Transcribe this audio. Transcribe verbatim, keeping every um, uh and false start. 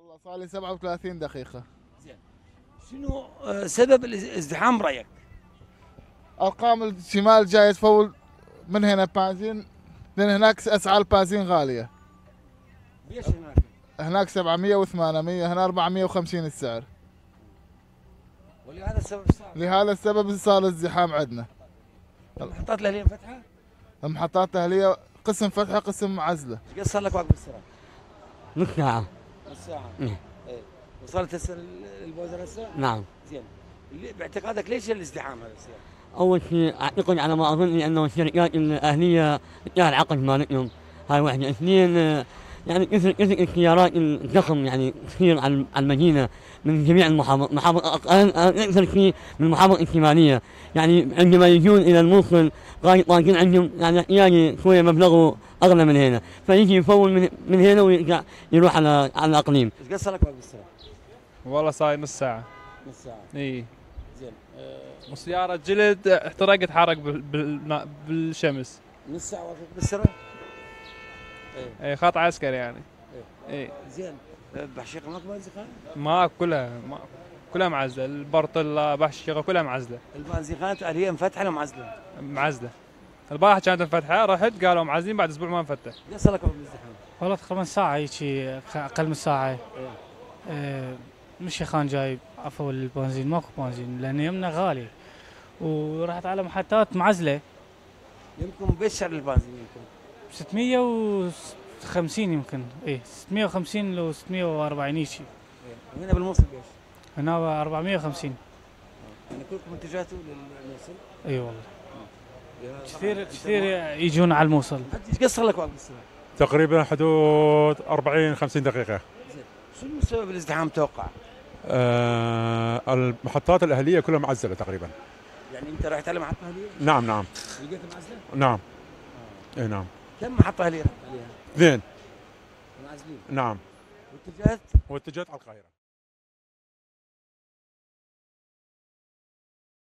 والله صار لي سبعة وثلاثين دقيقة. زين. شنو آه، سبب الازدحام برأيك؟ ارقام الشمال جاي تفول من هنا بنزين، لان هناك اسعار البنزين غالية. ليش هناك؟ هناك سبعمية وثمانمية، هنا أربعمية وخمسين السعر. ولهذا السبب صار. لهذا السبب صار الازدحام عندنا. المحطات الأهلية مفتحة؟ المحطات الأهلية قسم فتحة قسم معزلة. ايش قد صار لك واقف بالسرعة؟ نص ساعة. نص ساعة؟ إيه. ايه. وصلت هسه البوزر هسه؟ نعم. زين. اللي- باعتقادك ليش الازدحام هذا السيارة؟ أول شيء أعتقد على ما أظن لأنه الشركات الأهلية انتهى العقد مالتهم، هاي واحدة. اثنين آه، يعني كثر كثر السيارات الضخم يعني تصير على على المدينة من جميع المحافظات، محافظ أكثر شيء من المحافظة الشمالية، يعني عندما يجون إلى الموصل غاية طاقين عندهم يعني احتياجي شوية مبلغه أغلى من هنا، فيجي يفول من من هنا ويرجع يروح على على الأقليم. ايش قد صار لك واقف بالسرعة؟ والله صاير نص ساعة. نص ساعة. اي. زين. آه، وسيارة جلد احترقت حرق بال... بال... بالشمس. نص ساعة واقف بالسرعة؟ ايه. اي خط عسكري يعني. ايه. اي. زين. آه، بحشيقة ماكو بنزيخان؟ ما كلها ما كلها معزلة، البرطلة بحشيقة كلها معزلة. البنزيخانات الأهلية مفتحة ولا معزلة؟ معزلة. البارحة كانت مفتحة، رحت قالوا معزلين بعد اسبوع ما نفتح. قد صار لك واقف بالازدحام؟ والله تقريبا ساعة هيجي، أقل من ساعة. ايه. آه، مش خان جايب عفوا البنزين، ماكو بنزين لأن يمنا غالي، ورحت على محطات معزلة يمكن بيش سعر البنزين يمكن؟ ستمية وخمسين يمكن، إيه ستمية وخمسين لو ستمية وأربعين هيجي. ايه. وهنا بالموصل بيش؟ هنا أربعمية وخمسين. يعني كلكم اتجهتوا للموصل؟ اي والله. يا كثير طبعاً كثير أنت يجون على الموصل. ما- ايش قد صار لك واقف بالسرعة؟ تقريبا حدود أربعين خمسين دقيقة. زين. شنو سبب الازدحام توقع؟ آه المحطات الأهلية كلها معزلة تقريبا. يعني انت رحت على محطة أهلية؟ نعم نعم. لقيتها معزلة؟ نعم. اي نعم. كم محطة أهلية رحت عليها؟ اثنين. معزلين. نعم. واتجهت؟ واتجهت على القاهرة.